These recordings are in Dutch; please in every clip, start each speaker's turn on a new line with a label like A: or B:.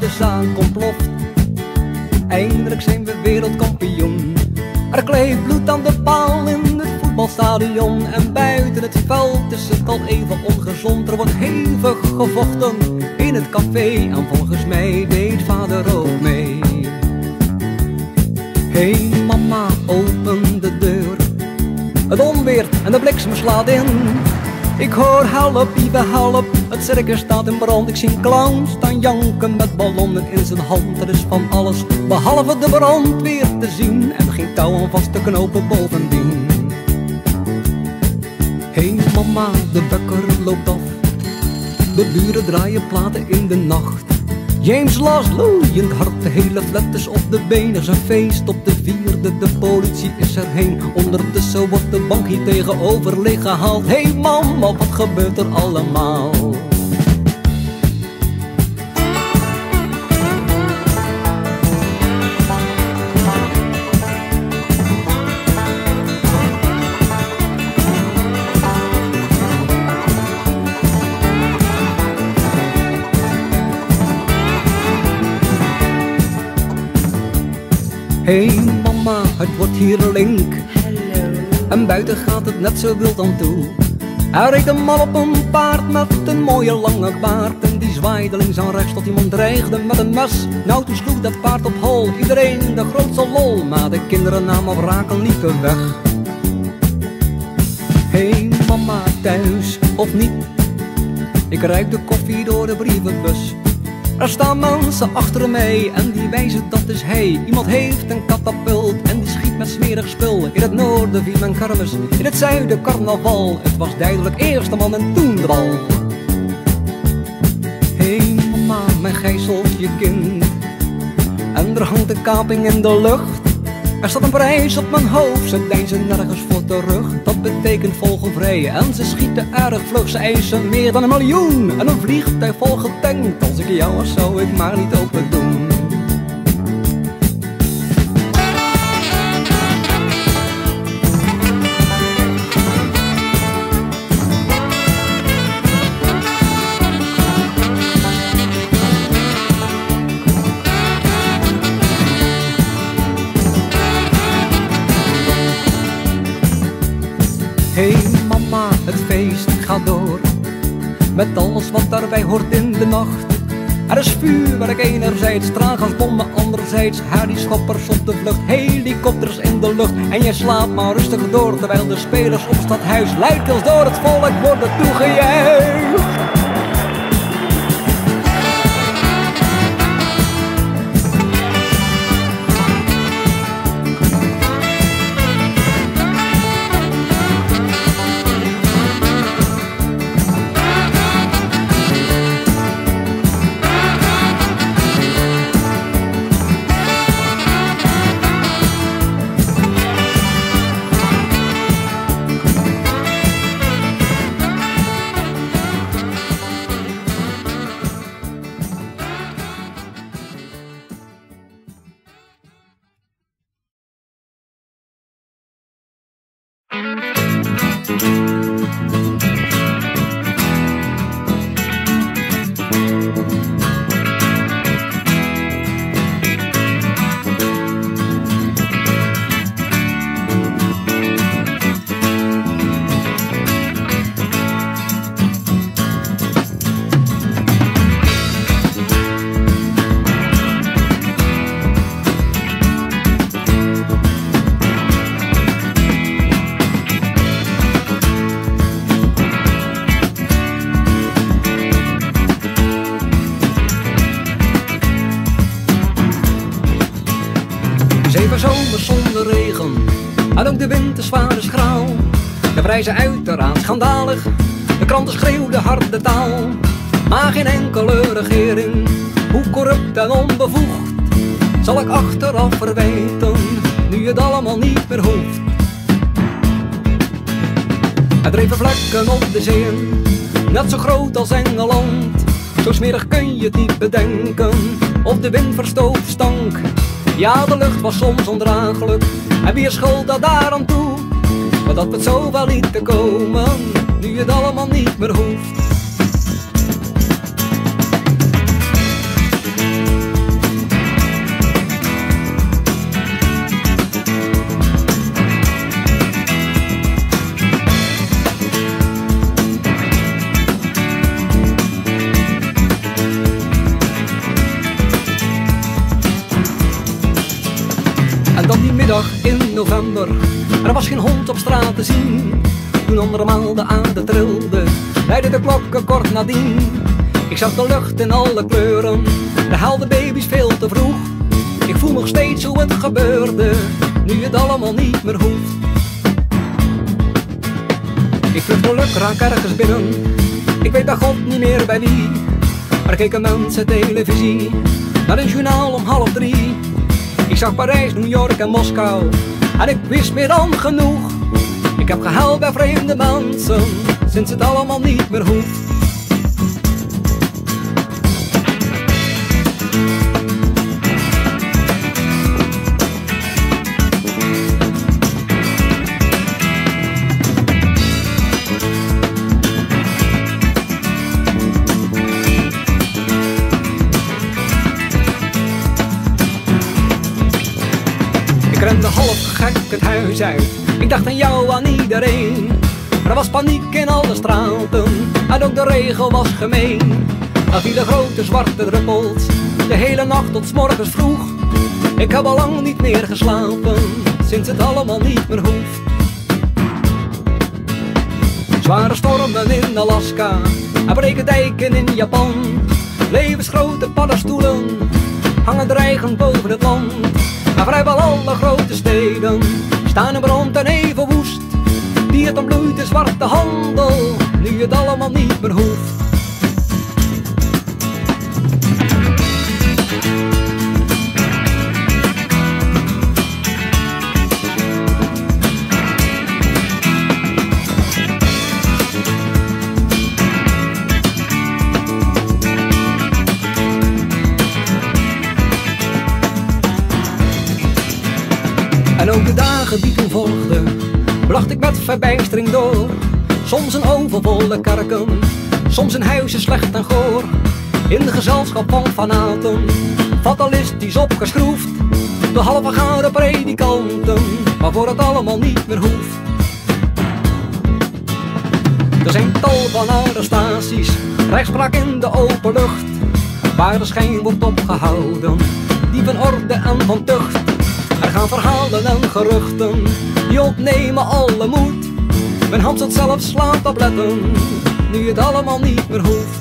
A: zaak ontploft. Eindelijk zijn we wereldkampioen. Er kleeft bloed aan de paal in het voetbalstadion. En buiten het veld is het al even ongezond. Er wordt hevig gevochten in het café. En volgens mij deed vader ook mee. Hey mama, open de deur. Het onweer en de bliksem slaat in. Ik hoor help, Ibe help, het circus staat in brand. Ik zie een clown staan janken met ballonnen in zijn hand. Er is van alles behalve de brandweer te zien. En geen touw om vast te knopen bovendien. Hey mama, de wekker loopt af. De buren draaien platen in de nacht. James las loeiend hard, de hele flat is op de been. Er is een feest op de vierde, de politie is erheen. Ondertussen wordt de bank hier tegenover leeg gehaald. Hey mama, wat gebeurt er allemaal? Hey mama, het wordt hier link.
B: Hallo.
A: En buiten gaat het net zo wild aan toe. Er reed een man op een paard met een mooie lange baard. En die zwaaide links en rechts tot iemand dreigde met een mes. Nou, toen sloeg dat paard op hol, iedereen de grootste lol. Maar de kinderen namen op raak en liepen weg. Hey mama, thuis of niet? Ik ruik de koffie door de brievenbus. Er staan mensen achter mij en die wijzen dat is hij. Iemand heeft een katapult en die schiet met smerig spul. In het noorden viel mijn kermis, in het zuiden carnaval. Het was duidelijk eerst de man en toen de bal. Hey mama, mijn gijzeltje kind. En er hangt een kaping in de lucht. Er staat een prijs op mijn hoofd, ze deinzen nergens voor terug. Dat betekent vogelvrij en ze schieten erg vlug. Ze eisen meer dan 1 miljoen en een vliegtuig vol getankt. Als ik jou was, zou ik maar niet open doen. Hey mama, het feest gaat door. Met alles wat daarbij hoort in de nacht. Er is vuurwerk enerzijds, traangasbommen anderzijds. Hardyschoppers op de vlucht, helikopters in de lucht. En je slaapt maar rustig door terwijl de spelers op stadhuis luidkeels door het volk worden toegejuicht. Zomers zonder regen en ook de wind is zwaar en schraal. De prijzen uiteraard schandalig, de kranten schreeuwden harde taal. Maar geen enkele regering, hoe corrupt en onbevoegd, zal ik achteraf verwijten, nu het allemaal niet meer hoeft. Er dreven vlekken op de zeeën, net zo groot als Engeland. Zo smerig kun je het niet bedenken, of de wind verstoof stank. Ja, de lucht was soms ondraaglijk, en wie is schuld dat daar aan toe? Maar dat het zo wel niet te komen, nu het allemaal niet meer hoeft. november, er was geen hond op straat te zien. Toen andermaal de aarde trilde, luidde de klokken kort nadien. Ik zag de lucht in alle kleuren, de huilden baby's veel te vroeg. Ik voel nog steeds hoe het gebeurde, nu het allemaal niet meer hoeft. Ik vlucht geluk, raak ergens binnen, ik weet bij God niet meer bij wie. Maar keken mensen televisie, naar een journaal om 2:30. Ik zag Parijs, New York en Moskou, en ik wist meer dan genoeg. Ik heb gehuild bij vreemde mensen, sinds het allemaal niet meer hoeft. Ik rende half gek het huis uit, ik dacht aan jou, aan iedereen. Er was paniek in alle straten, en ook de regen was gemeen. Er vielen grote zwarte druppels, de hele nacht tot 's morgens vroeg. Ik heb al lang niet meer geslapen, sinds het allemaal niet meer hoeft. Zware stormen in Alaska, en breken dijken in Japan. Levensgrote paddenstoelen hangen dreigend boven het land. Maar vrijwel alle grote steden staan in brand en even woest. Die het ontbloeit de zwarte handel, nu het allemaal niet meer hoeft. En ook de dagen die toen volgden, bracht ik met verbijstering door. Soms een overvolle kerken, soms in huizen slecht en goor. In de gezelschap van fanaten, fatalistisch opgeschroefd. Door halfvergare predikanten, waarvoor het allemaal niet meer hoeft. Er zijn tal van arrestaties, rechtspraak in de open lucht. Waar de schijn wordt opgehouden, die van orde en van tucht. Er gaan verhalen en geruchten, die ontnemen alle moed. Men hamstert zelfs slaaptabletten, nu het allemaal niet meer hoeft.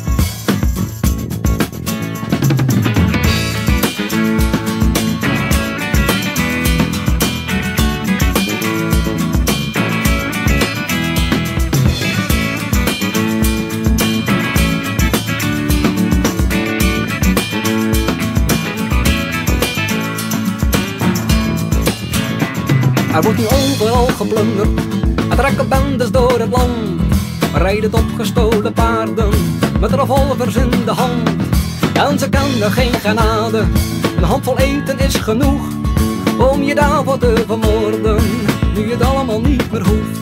A: Er wordt nu overal geplunderd, er trekken bendes door het land. Rijden op gestolen paarden, met revolvers in de hand. En ze kennen geen genade, een handvol eten is genoeg om je daarvoor te vermoorden, nu het allemaal niet meer hoeft.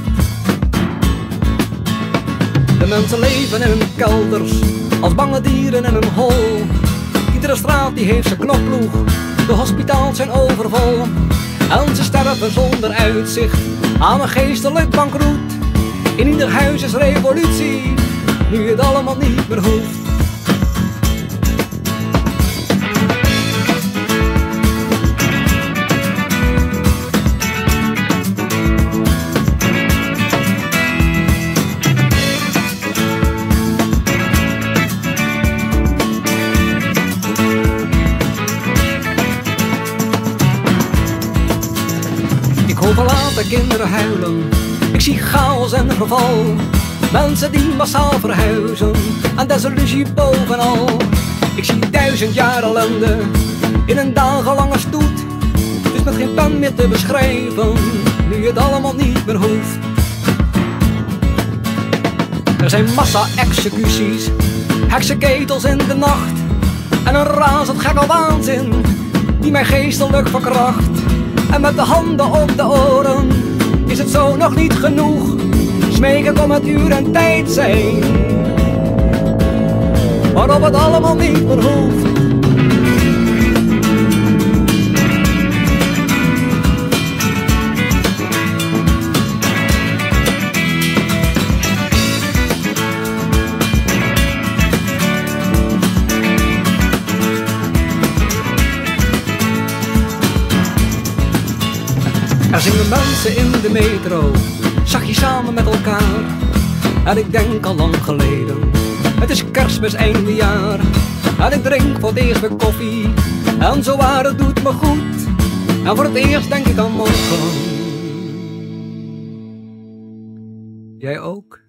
A: De mensen leven in hun kelders, als bange dieren in een hol. Iedere straat die heeft zijn knopploeg, de hospitaals zijn overvol. En ze sterven zonder uitzicht aan een geestelijk bankroet. In ieder huis is revolutie, nu het allemaal niet meer hoeft. Ik hoor verlaten kinderen huilen, ik zie chaos en verval. Mensen die massaal verhuizen, en desillusie bovenal. Ik zie 1000 jaar ellende, in een dagenlange stoet. Het is met geen pen meer te beschrijven, nu het allemaal niet meer hoeft. Er zijn massa-executies, heksenketels in de nacht. En een razend gekke waanzin, die mij geestelijk verkracht. En met de handen op de oren, is het zo nog niet genoeg? Smeken kom het uur en tijd zijn, waarop het allemaal niet meer hoeft. Er zingen mensen in de metro, zag je samen met elkaar. En ik denk al lang geleden, het is Kerstmis einde jaar. En ik drink voor het eerst weer koffie, en zo waar het doet me goed. En voor het eerst denk ik aan morgen. Jij ook?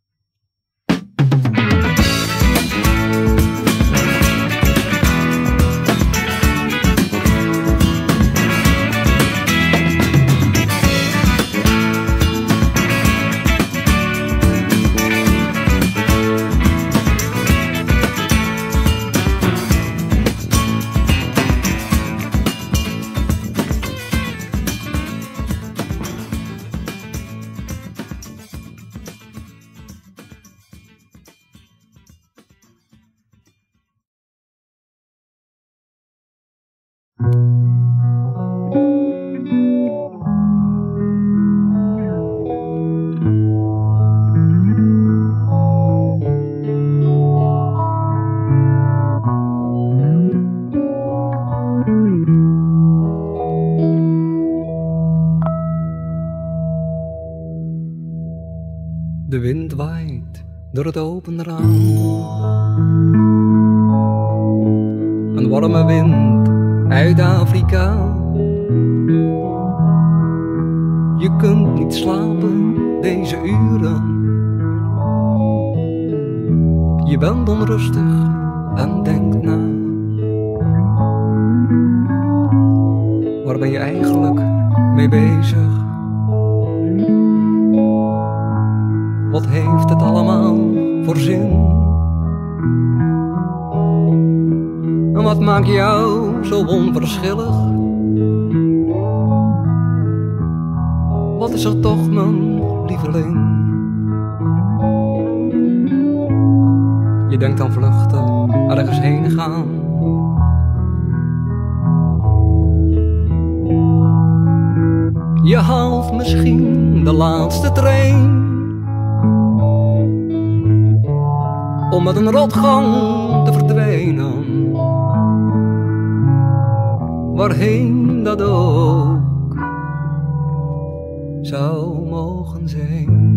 A: De wind waait door het open raam. Een warme wind uit Afrika. Je kunt niet slapen deze uren. Je bent onrustig en denkt na. Waar ben je eigenlijk mee bezig? Wat heeft het allemaal voor zin? En wat maakt jou zo onverschillig? Wat is er toch mijn lieveling? Je denkt aan vluchten, ergens heen gaan. Je haalt misschien de laatste trein om met een rotgang te verdwijnen, waarheen dat ook zou mogen zijn.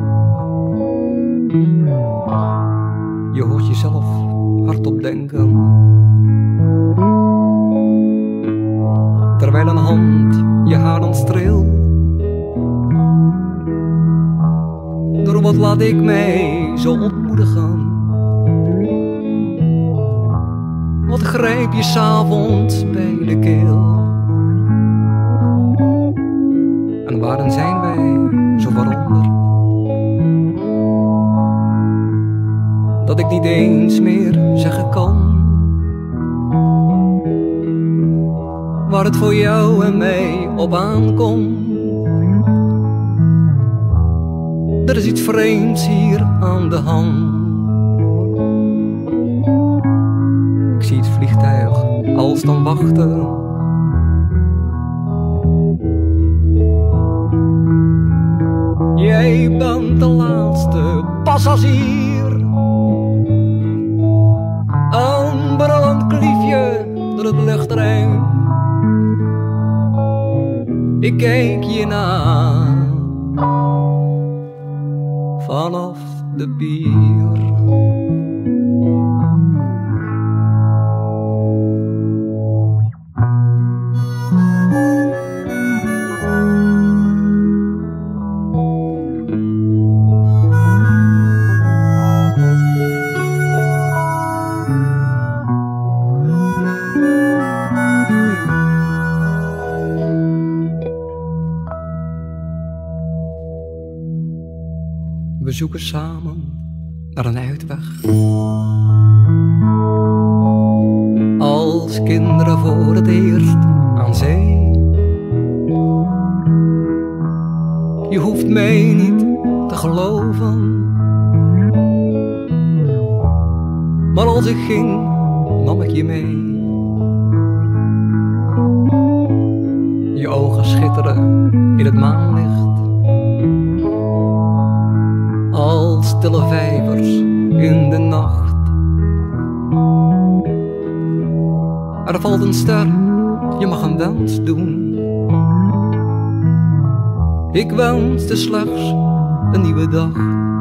A: Je hoort jezelf hardop denken, terwijl een hand je haren streelt. Door wat laat ik mij zo ontmoedigen? Wat grijp je 's avonds bij de keel? En waarin zijn wij zo waaronder? Dat ik niet eens meer zeggen kan waar het voor jou en mij op aankomt. Er is iets vreemds hier aan de hand. Ik zie het vliegtuig als dan wachten. Jij bent de laatste passagier. Een brullend kliefje door het luchtruim. Ik kijk je na vanaf de pier. We zoeken samen naar een uitweg. Als kinderen voor het eerst aan zee. Je hoeft mij niet te geloven, maar als ik ging, nam ik je mee. Je ogen schitteren in het maanlicht, als stille vijvers in de nacht. Er valt een ster, je mag een wens doen. Ik wenste slechts een nieuwe dag.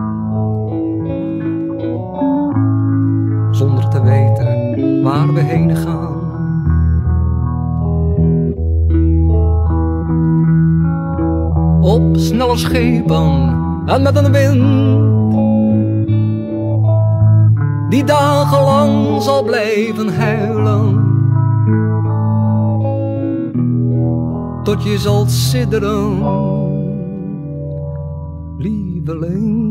A: Zonder te weten waar we heen gaan. Op snelle schepen en met een wind die dagenlang zal blijven huilen, tot je zult sidderen, lieveling.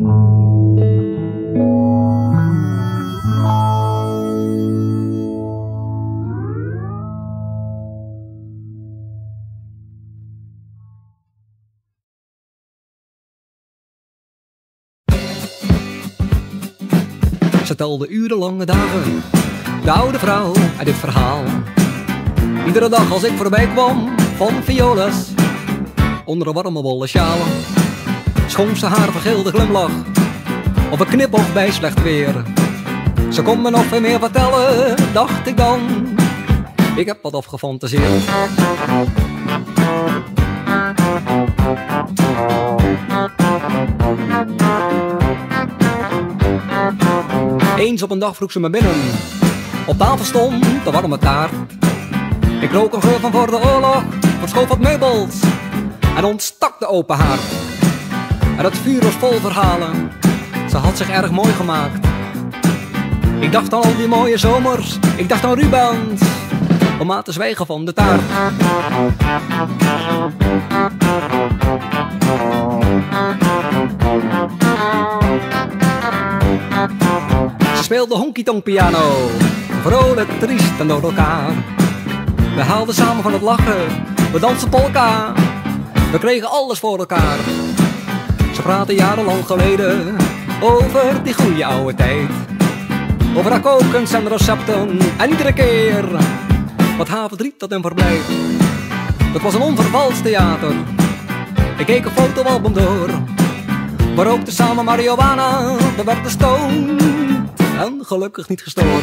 A: Ze telde urenlange dagen, de oude vrouw uit dit verhaal. Iedere dag als ik voorbij kwam van violes, onder een warme wollen sjaal, schonk ze haar vergeelde glimlach op een knipoog bij slecht weer. Ze kon me nog veel meer vertellen, dacht ik dan. Ik heb wat afgefantaseerd. Eens op een dag vroeg ze me binnen. Op tafel stond de warme taart. Ik rook een geur van voor de oorlog, verschoof wat meubels en ontstak de open haard. En het vuur was vol verhalen, ze had zich erg mooi gemaakt. Ik dacht aan al die mooie zomers, ik dacht aan Rubens, om maar te zwijgen van de taart. Ze speelde honky-tonk piano, vrolijk, triest en door elkaar. We haalden samen van het lachen, we dansten polka, we kregen alles voor elkaar. Ze praten jarenlang geleden over die goede oude tijd, over haar kokens en recepten en iedere keer wat haar verdriet dat hem verblijft. Dat was een onvervals theater. Ik keek een fotoalbum door, we rookten samen marihuana, we werden stoned en gelukkig niet gestoord.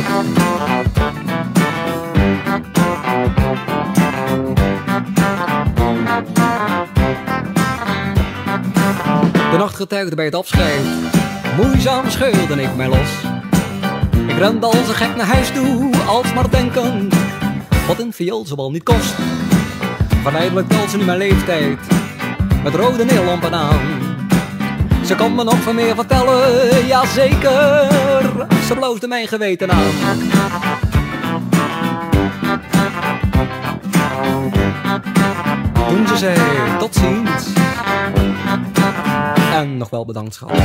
A: De nacht getuigde bij het afscheid, moeizaam scheurde ik mij los. Ik rende als een gek naar huis toe, alsmaar denkend wat een viool zowel niet kost. Verleidelijk telt ze nu mijn leeftijd, met rode neerlampen aan. Ze kan me nog veel meer vertellen, ja zeker, ze bloosde mijn geweten aan. Toen ze zei, tot ziens, en nog wel bedankt schat.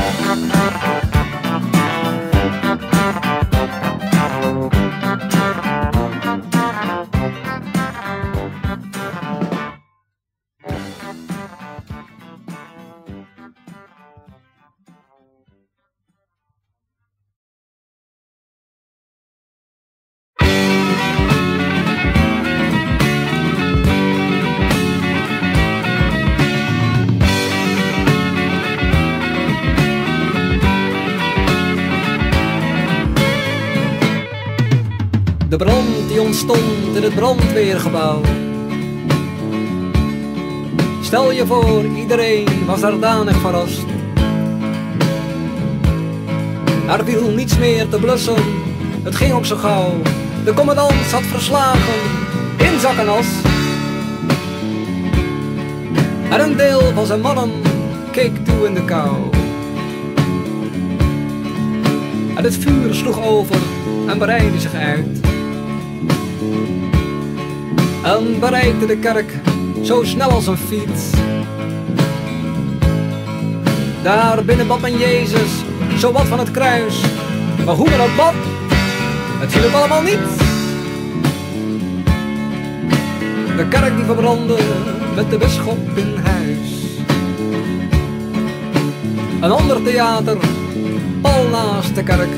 A: De brand die ontstond in het brandweergebouw. Stel je voor, iedereen was daar danig verrast. Er viel niets meer te blussen, het ging ook zo gauw. De commandant zat verslagen in zak en as. En een deel van zijn mannen keek toe in de kou. En het vuur sloeg over en breidde zich uit. En bereikte de kerk zo snel als een fiets. Daar binnen bad men Jezus, zo wat van het kruis. Maar hoe men ook bad, het hielp allemaal niet. De kerk die verbrandde met de bisschop in huis. Een ander theater, pal naast de kerk.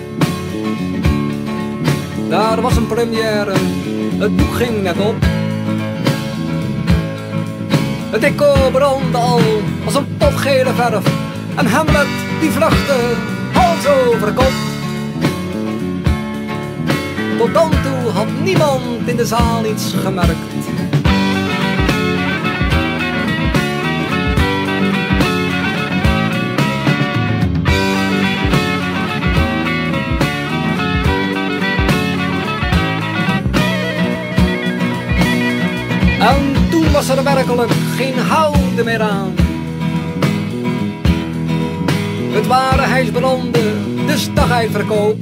A: Daar was een première, het boek ging net op. Het decor brandde al als een pot gele verf. En Hamlet die vluchtte hals over kop. Tot dan toe had niemand in de zaal iets gemerkt. er werkelijk geen houden meer aan. Het warenhuis brandde, de stag uit verkoop.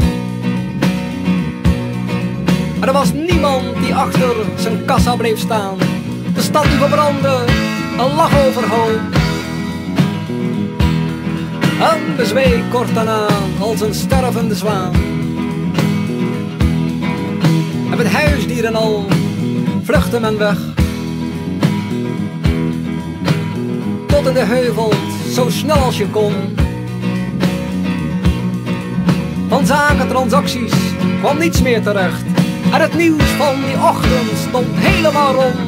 A: Er was niemand die achter zijn kassa bleef staan. De stad die verbrandde, een lach overhoop. En bezweek kort daarna als een stervende zwaan. En met huisdieren al vluchtte men weg. Tot in de heuvels, zo snel als je kon. Van zakentransacties kwam niets meer terecht. En het nieuws van die ochtend stond helemaal rond.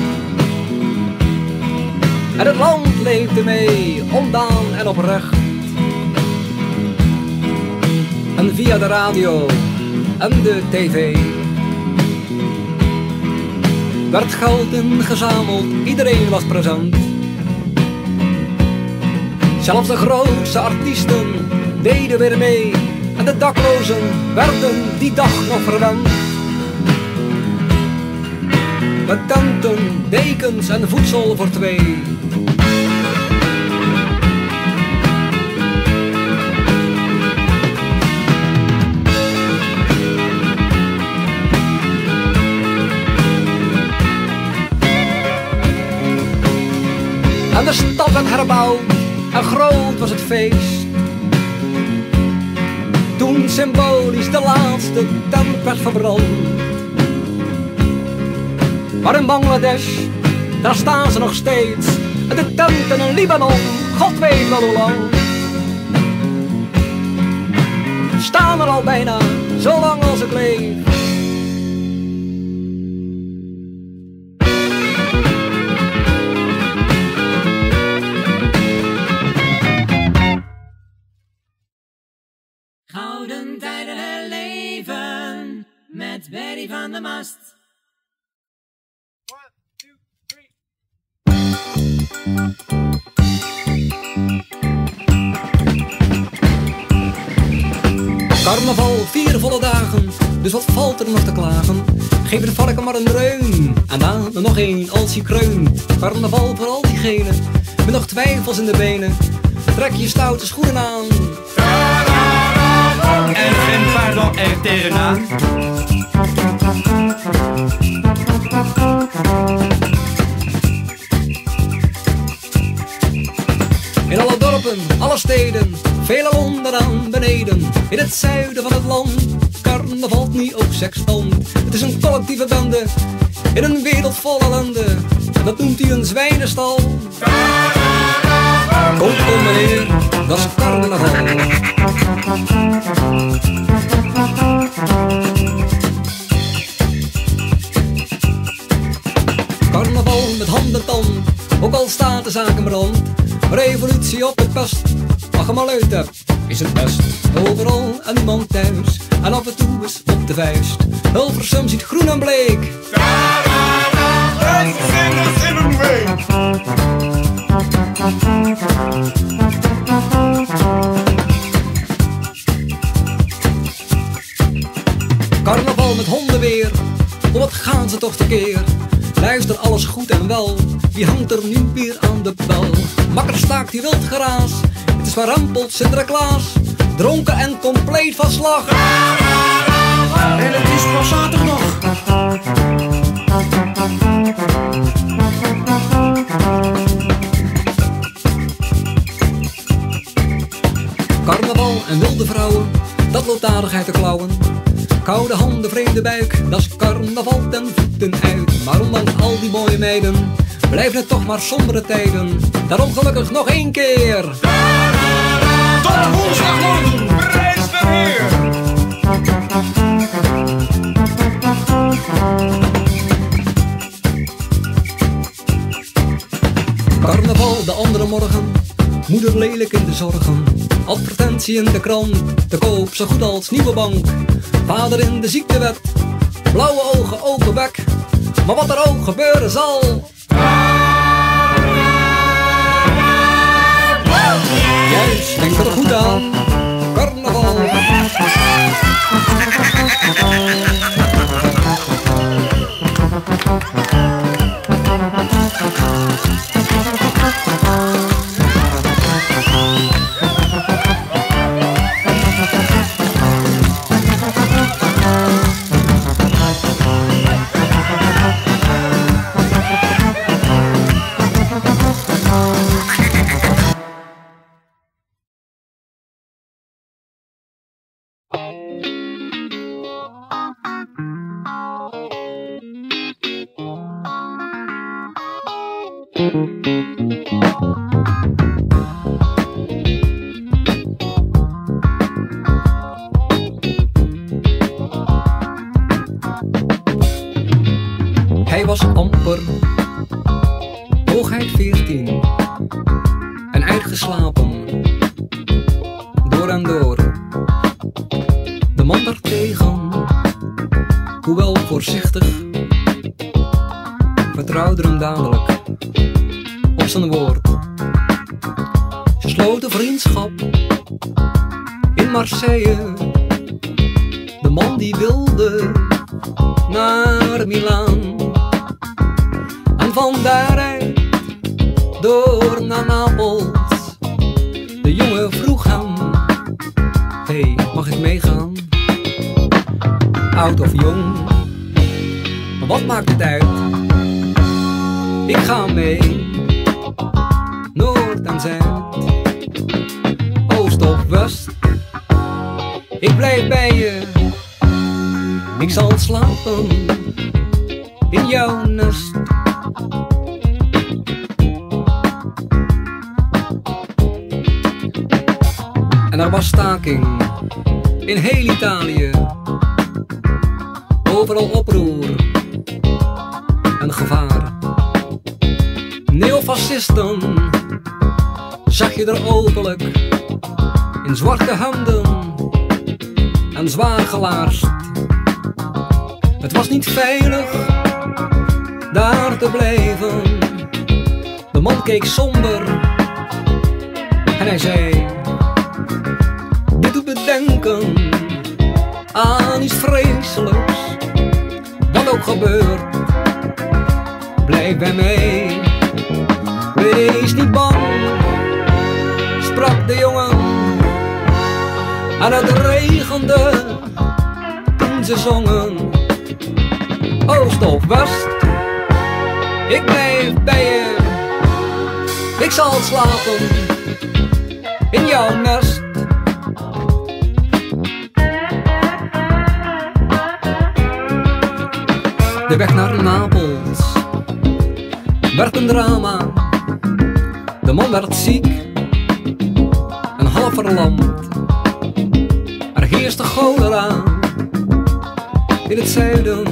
A: En het land leefde mee, ondaan en oprecht. En via de radio en de tv werd geld ingezameld, iedereen was present. Zelfs de grootste artiesten deden weer mee. En de daklozen werden die dag nog verwend. Met tenten, dekens en voedsel voor twee. En de stad werd herbouwd en groot was het feest. Toen symbolisch de laatste tent werd verbrand. Maar in Bangladesh, daar staan ze nog steeds. En de tenten in Libanon, God weet wel hoe lang. Staan er al bijna, zo lang als ik leef.
B: Gouden tijden herleven met Berry van der Mast.
C: 1, 2, 3.
A: Carnaval, 4 volle dagen, dus wat valt er nog te klagen? Geef de varken maar een dreun, en dan nog een als hij kreunt. Carnaval voor al diegenen, met nog twijfels in de benen. Trek je stoute schoenen aan.
D: En geen pardon er tegenaan.
A: In alle dorpen, alle steden, vele landen aan beneden. In het zuiden van het land, carnaval niet op seksstand. Het is een collectieve bende, in een wereld vol ellende. En dat noemt hij een zwijnenstal. Kom meneer, dat is carnaval. Carnaval met hand en tand, ook al staat de zaak in brand. Revolutie op het pest, wat je maar uit hebt, is het best. Overal en niemand thuis, en af en toe is op de vuist. Hilversum ziet groen en bleek.
C: En zingers in een week.
A: Carnaval met honden weer, oh wat gaan ze toch tekeer. Luister alles goed en wel, wie hangt er nu weer aan de bel? Makker staakt die wild geraas, het is verrampeld Sinterklaas. Dronken en compleet van slag.
D: En het is pas zaterdag nog.
A: Carnaval en wilde vrouwen, dat loopt aardig uit de klauwen. Koude handen, vreemde buik, dat is carnaval ten voeten uit. Maar ondanks al die mooie meiden, blijven het toch maar sombere tijden. Daarom gelukkig nog 1 keer.
C: Tot woensdagmorgen, prijs de Heer.
A: Carnaval de andere morgen, moeder lelijk in de zorgen. Advertentie in de krant, te koop zo goed als nieuwe bank. Vader in de ziektewet, blauwe ogen, open bek. Maar wat er ook gebeuren zal. Juist, denk er goed aan. Carnaval. Hij was amper, hoogheid 14 en uitgeslapen, door en door. De man daartegen, hoewel voorzichtig, vertrouwde hem dadelijk op zijn woord. Ze sloten vriendschap in Marseille. De man die wilde naar Milaan en van daaruit door naar Napels. De jongen vroeg hem: hey, mag ik meegaan? Oud of jong, maar wat maakt het uit? Ik ga mee, Noord en Zuid, Oost of West. Ik blijf bij je, ik zal slapen in jouw nest. En er was staking in heel Italië, overal oproer en gevaar. Neofascisten zag je er openlijk, in zwarte hemden en zwaar gelaarst. Het was niet veilig daar te blijven. De man keek somber en hij zei: dit doet me denken aan iets vreselijks. Wat ook gebeurt, blijf bij mij. Wees niet bang, sprak de jongen. En het regende toen ze zongen. Oost of West, ik blijf bij je. Ik zal slapen in jouw nest. De weg naar Napels werd een drama. De man werd ziek en half verlamd. Er heerste cholera in het zuiden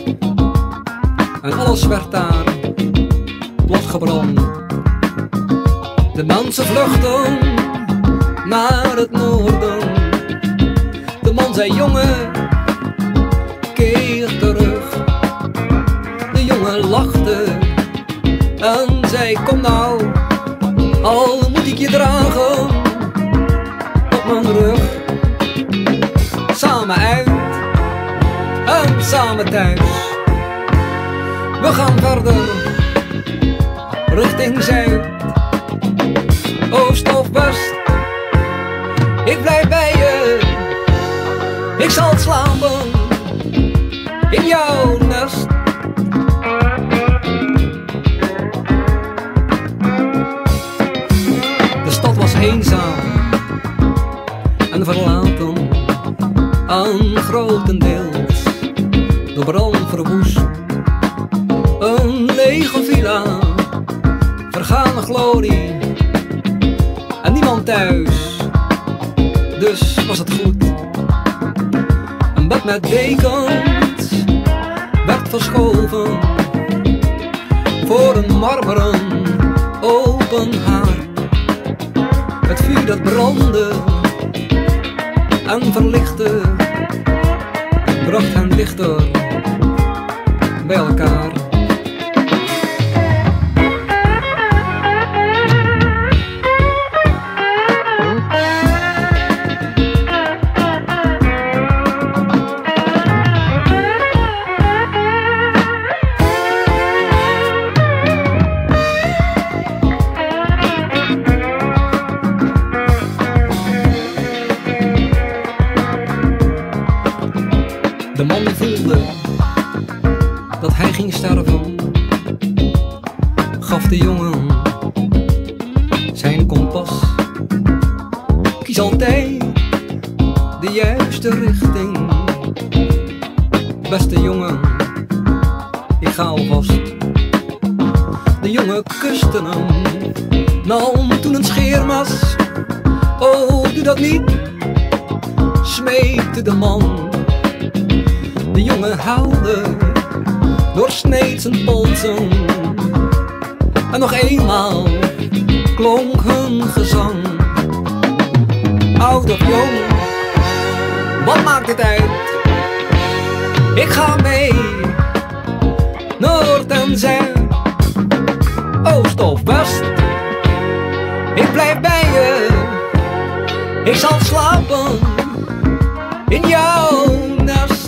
A: en alles werd daar platgebrand. De mensen vluchtten naar het noorden. De man zei: jongen, keer terug. De jongen lachte en zei: kom nou, al moet ik je dragen op mijn rug. Samen uit en samen thuis. We gaan verder richting Zuid, Oost of West. Ik blijf bij je, ik zal slapen in jouw nest. De stad was eenzaam en verlaten, aan grotendeels door brand verwoest. Een lege villa, vergane glorie en niemand thuis, dus was het goed. Een bed met dekens werd verschoven voor een marmeren open haard. Het vuur dat brandde en verlichtte bracht hen dichter bij elkaar. De man die voelde dat hij ging sterven, gaf de jongen zijn kompas. Kies altijd de juiste richting. Beste jongen, ik ga alvast. De jongen kuste hem, nam toen een scheermes. Oh, doe dat niet, smeekte de man. De jongen huilde, doorsneed zijn polsen. En nog eenmaal klonk hun gezang. Oud of jong, wat maakt het uit? Ik ga mee, noord en zuid, oost of west. Ik blijf bij je, ik zal slapen in jouw nest.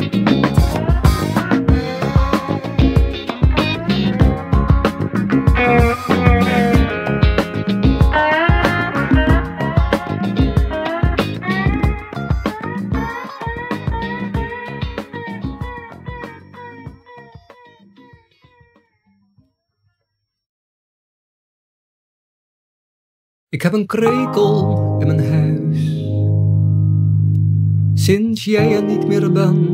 A: Ik heb een krekel in mijn huis, sinds jij er niet meer bent.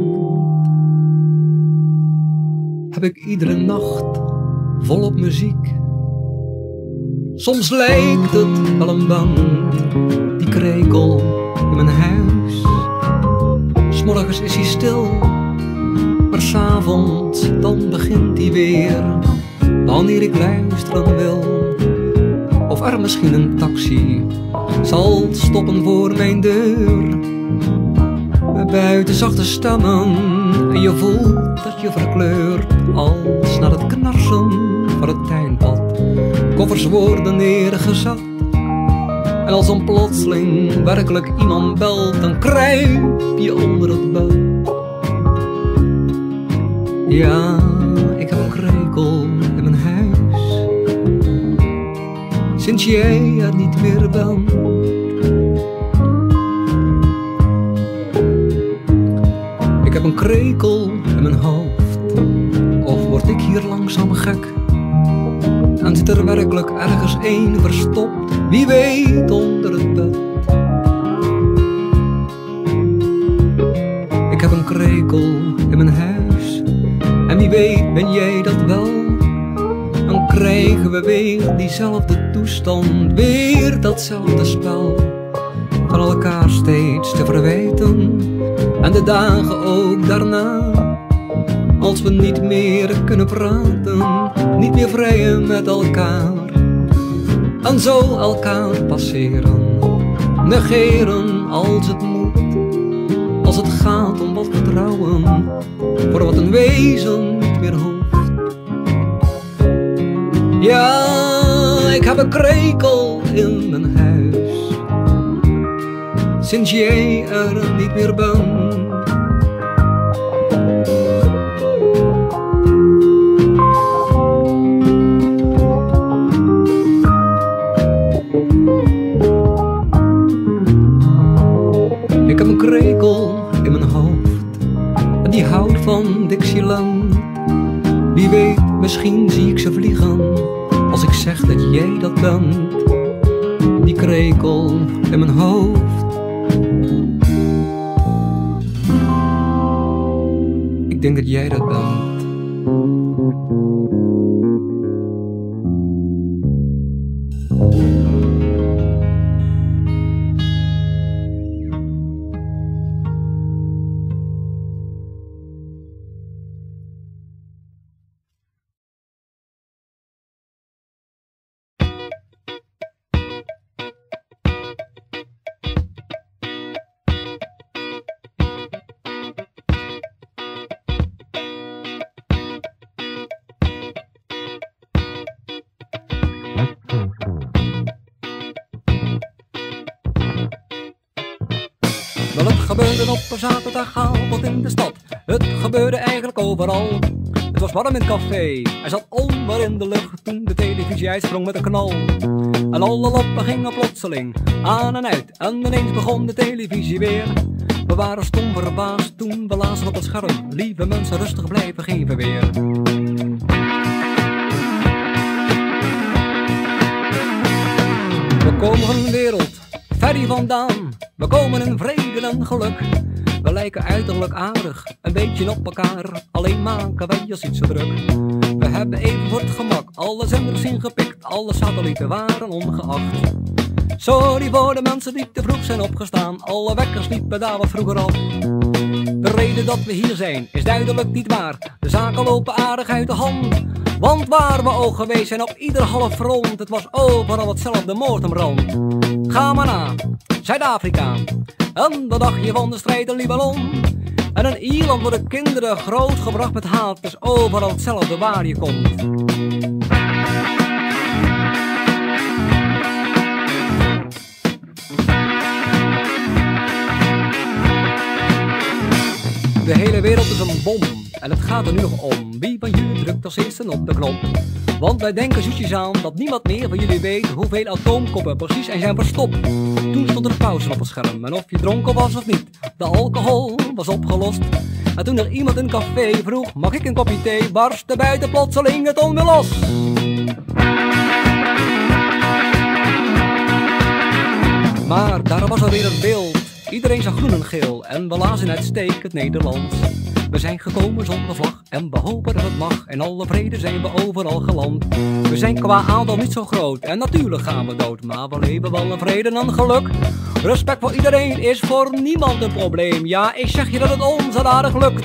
A: Heb ik iedere nacht volop muziek. Soms lijkt het wel een band, die krekel in mijn huis. 'S morgens is hij stil, maar 's avonds dan begint hij weer. Wanneer ik luisteren wil, of er misschien een taxi zal stoppen voor mijn deur. Buiten zachte stemmen en je voelt dat je verkleurt als naar het knarsen van het tuinpad. Koffers worden neergezet en als dan plotseling werkelijk iemand belt, dan kruip je onder het bed. Ja, ik heb een krekel in mijn huis, sinds jij er niet meer bent. Ik heb een krekel in mijn hoofd, of word ik hier langzaam gek? En zit er werkelijk ergens één verstopt, wie weet onder het bed. Ik heb een krekel in mijn huis, en wie weet ben jij dat wel? Dan krijgen we weer diezelfde toestand, weer datzelfde spel. Van elkaar steeds te verwijten, en de dagen ook daarna. Als we niet meer kunnen praten, niet meer vrijen met elkaar. En zo elkaar passeren, negeren als het moet. Als het gaat om wat vertrouwen, voor wat een wezen niet meer hoeft. Ja, ik heb een krekel in mijn huis, sinds jij er niet meer bent. Ik heb een krekel in mijn hoofd, en die houdt van Dixieland. Wie weet, misschien zie ik ze vliegen, als ik zeg dat jij dat bent. Die krekel in mijn hoofd. Ik denk dat jij dat bent. Wel, het gebeurde op een zaterdagavond in de stad. Het gebeurde eigenlijk overal. Het was warm in het café, hij zat onder in de lucht toen de televisie uitsprong met een knal. En alle lappen gingen plotseling aan en uit, en ineens begon de televisie weer. We waren stom verbaasd toen we lazen op het scherm: lieve mensen, rustig blijven, geen verweer. We komen van een wereld ver hier vandaan, we komen in vrede en geluk. We lijken uiterlijk aardig, een beetje op elkaar, alleen maken wij ons iets zo druk. We hebben even voor het gemak alle zenders ingepikt, alle satellieten waren ongeacht. Sorry voor de mensen die te vroeg zijn opgestaan, alle wekkers liepen daar wat vroeger op. De reden dat we hier zijn is duidelijk niet waar, de zaken lopen aardig uit de hand. Want waar we ook geweest zijn op ieder half front, het was overal hetzelfde moord om rand. Ga maar na, Zuid-Afrika, en wat dacht je van de strijd in Libanon? En in Ierland worden kinderen grootgebracht met haat, het is overal hetzelfde waar je komt. De hele wereld is een bom en het gaat er nu nog om. Wie van jullie drukt als eerste op de knop? Want wij denken zoetjes aan dat niemand meer van jullie weet hoeveel atoomkoppen precies zijn verstopt. Toen stond er pauze op het scherm en of je dronken was of niet, de alcohol was opgelost. En toen er iemand in een café vroeg, mag ik een kopje thee, barstte buiten plotseling het onweer los. Maar daar was alweer het beeld. Iedereen zag groen en geel en we lazen uitstekend Nederlands. We zijn gekomen zonder vlag en we hopen dat het mag. In alle vrede zijn we overal geland. We zijn qua aantal niet zo groot en natuurlijk gaan we dood. Maar we leven wel in vrede en geluk. Respect voor iedereen is voor niemand een probleem. Ja, ik zeg je dat het ons aardig lukt.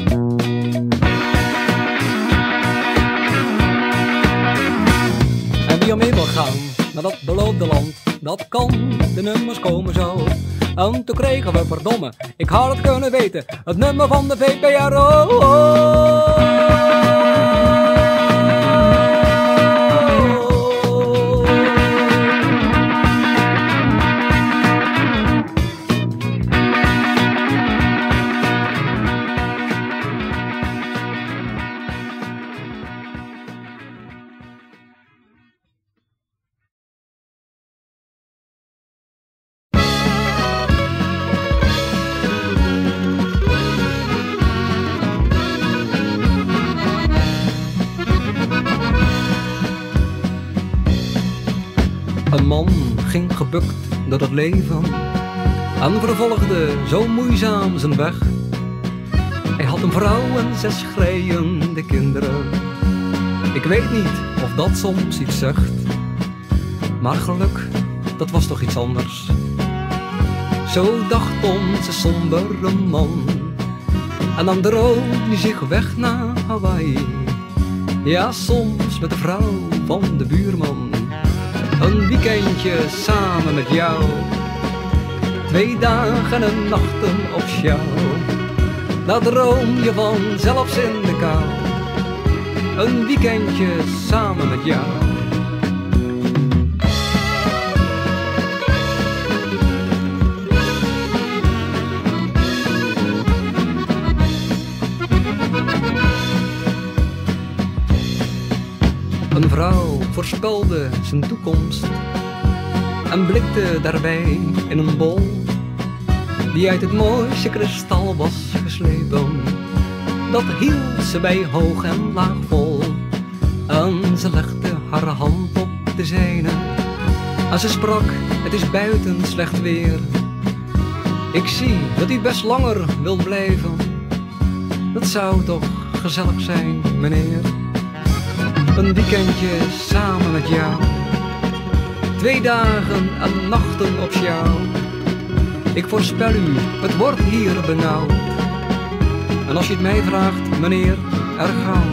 A: En wie om mee wil gaan naar dat beloofde land, dat kan, de nummers komen zo. En toen kregen we, verdomme, ik had het kunnen weten, het nummer van de VPRO. Een man ging gebukt door het leven en vervolgde zo moeizaam zijn weg. Hij had een vrouw en 6 schreiende kinderen. Ik weet niet of dat soms iets zegt, maar geluk, dat was toch iets anders. Zo dacht onze sombere man en dan droomde hij zich weg naar Hawaii. Ja, soms met de vrouw van de buurman. Een weekendje samen met jou, 2 dagen en nachten op sjouw. Daar droom je van, zelfs in de kou. Een weekendje samen met jou. Een vrouw voorspelde zijn toekomst en blikte daarbij in een bol die uit het mooiste kristal was geslepen. Dat hield ze bij hoog en laag vol en ze legde haar hand op de zijne en ze sprak, het is buiten slecht weer. Ik zie dat u best langer wilt blijven, dat zou toch gezellig zijn, meneer. Een weekendje samen met jou, 2 dagen en nachten op sjouw. Ik voorspel u, het wordt hier benauwd. En als je het mij vraagt, meneer, er gauw.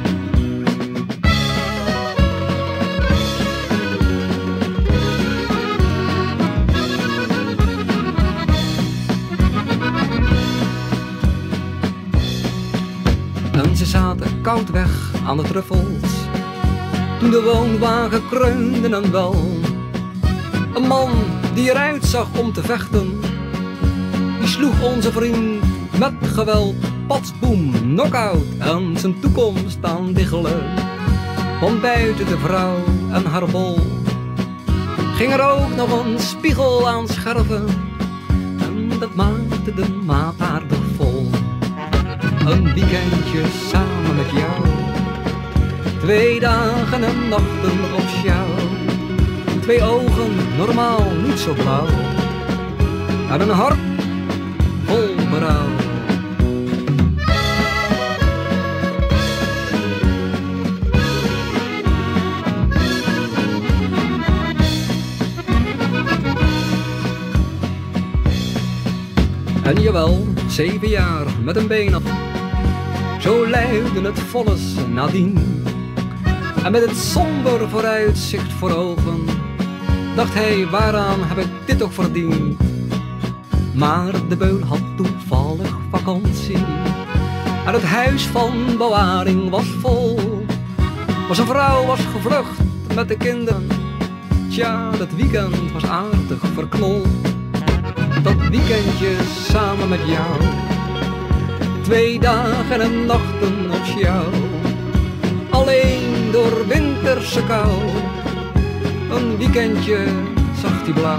A: En ze zaten koud weg aan de truffels toen de woonwagen kreunde en wel. Een man die eruit zag om te vechten, die sloeg onze vriend met geweld, patsboem, knock-out en zijn toekomst aan diggelen. Want buiten de vrouw en haar bol ging er ook nog een spiegel aan scherven en dat maakte de maat aardig vol. Een weekendje samen met jou, 2 dagen en nachten op sjouw. 2 ogen, normaal niet zo blauw, en een hart vol berouw. jawel, 7 jaar met een been af. Zo luidde het volles nadien. En met het somber vooruitzicht voor ogen dacht hij, waaraan heb ik dit toch verdiend? Maar de beul had toevallig vakantie en het huis van bewaring was vol. Maar zijn vrouw was gevlucht met de kinderen. Tja, dat weekend was aardig verknold. Dat weekendje samen met jou, 2 dagen en nachten op jou. Alleen door winterse kou, een weekendje zag hij blauw.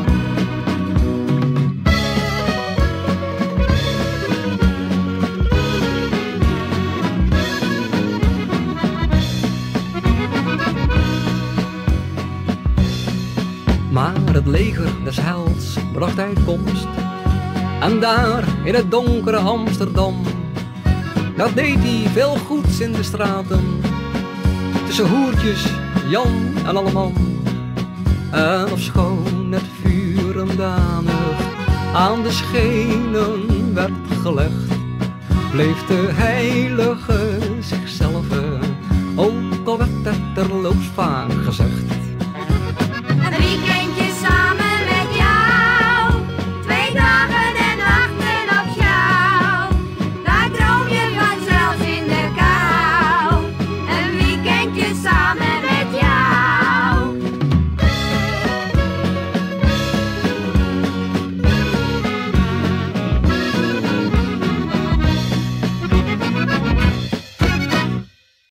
A: Maar het leger des heils bracht uitkomst. En daar in het donkere Amsterdam, daar deed hij veel goeds in de straten. Tussen hoertjes, Jan en alleman. En ofschoon het vuur hem danig aan de schenen werd gelegd, bleef de heilige zichzelf, ook al werd het terloops vaag